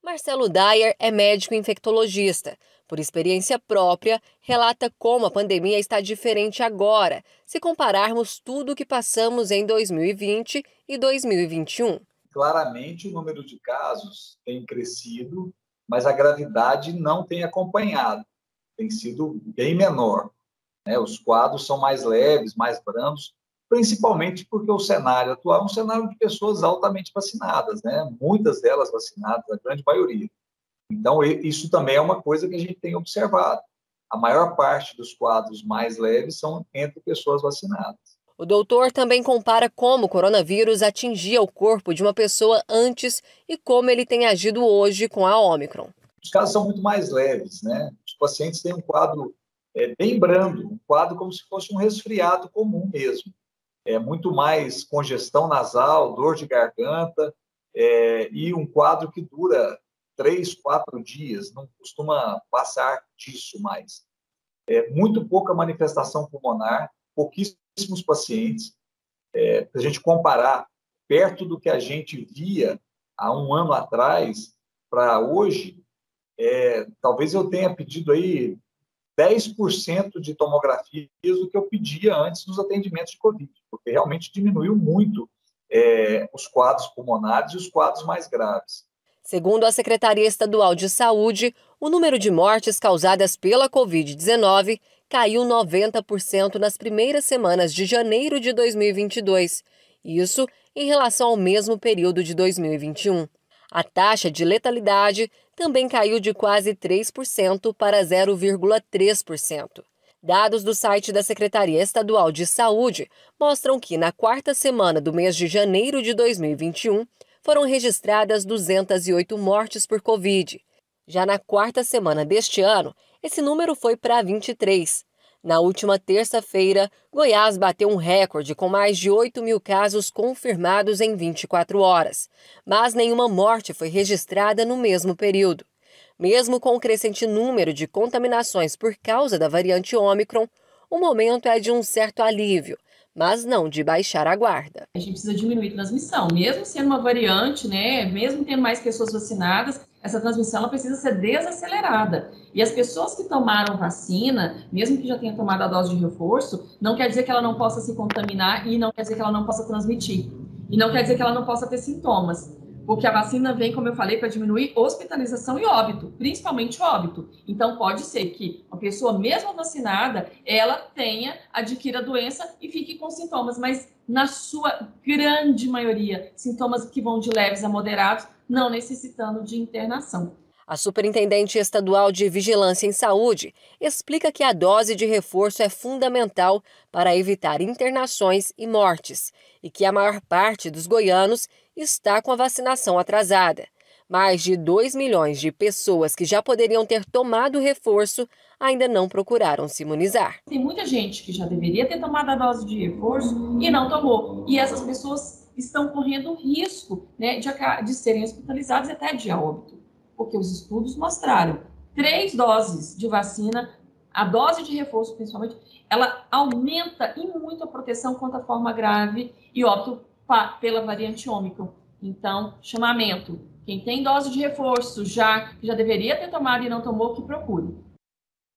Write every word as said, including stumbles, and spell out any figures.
Marcelo Dyer é médico infectologista. Por experiência própria, relata como a pandemia está diferente agora, se compararmos tudo o que passamos em dois mil e vinte e dois mil e vinte e um. Claramente, o número de casos tem crescido, mas a gravidade não tem acompanhado, tem sido bem menor, né? Os quadros são mais leves, mais brandos, principalmente porque o cenário atual é um cenário de pessoas altamente vacinadas, né? Muitas delas vacinadas, a grande maioria. Então, isso também é uma coisa que a gente tem observado. A maior parte dos quadros mais leves são entre pessoas vacinadas. O doutor também compara como o coronavírus atingia o corpo de uma pessoa antes e como ele tem agido hoje com a Ômicron. Os casos são muito mais leves, né? Os pacientes têm um quadro é, bem brando, um quadro como se fosse um resfriado comum mesmo. É muito mais congestão nasal, dor de garganta, é, e um quadro que dura três, quatro dias, não costuma passar disso mais. É muito pouca manifestação pulmonar, pouquíssimos pacientes. É, se a gente comparar perto do que a gente via há um ano atrás para hoje, é, talvez eu tenha pedido aí dez por cento de tomografias do que eu pedia antes nos atendimentos de Covid, porque realmente diminuiu muito é, os quadros pulmonares e os quadros mais graves. Segundo a Secretaria Estadual de Saúde, o número de mortes causadas pela covid dezenove caiu noventa por cento nas primeiras semanas de janeiro de dois mil e vinte e dois, isso em relação ao mesmo período de dois mil e vinte e um. A taxa de letalidade também caiu de quase três por cento para zero vírgula três por cento. Dados do site da Secretaria Estadual de Saúde mostram que, na quarta semana do mês de janeiro de dois mil e vinte e um, foram registradas duzentas e oito mortes por Covid. Já na quarta semana deste ano, esse número foi para vinte e três. Na última terça-feira, Goiás bateu um recorde com mais de oito mil casos confirmados em vinte e quatro horas, mas nenhuma morte foi registrada no mesmo período. Mesmo com o crescente número de contaminações por causa da variante Ômicron, o momento é de um certo alívio, mas não de baixar a guarda. A gente precisa diminuir a transmissão, mesmo sendo uma variante, né, mesmo tendo mais pessoas vacinadas, essa transmissão ela precisa ser desacelerada. E as pessoas que tomaram vacina, mesmo que já tenham tomado a dose de reforço, não quer dizer que ela não possa se contaminar e não quer dizer que ela não possa transmitir. E não quer dizer que ela não possa ter sintomas. Porque a vacina vem, como eu falei, para diminuir hospitalização e óbito, principalmente óbito. Então, pode ser que a pessoa, mesmo vacinada, ela tenha, adquira a doença e fique com sintomas, mas na sua grande maioria, sintomas que vão de leves a moderados, não necessitando de internação. A Superintendente Estadual de Vigilância em Saúde explica que a dose de reforço é fundamental para evitar internações e mortes e que a maior parte dos goianos está com a vacinação atrasada. Mais de dois milhões de pessoas que já poderiam ter tomado o reforço ainda não procuraram se imunizar. Tem muita gente que já deveria ter tomado a dose de reforço e não tomou. E essas pessoas estão correndo risco, né, de, de serem hospitalizadas e até de óbito. Porque os estudos mostraram três doses de vacina, a dose de reforço principalmente, ela aumenta e muito a proteção contra a forma grave e óbito pela variante Ômicron. Então, chamamento, quem tem dose de reforço já, que já deveria ter tomado e não tomou, que procure.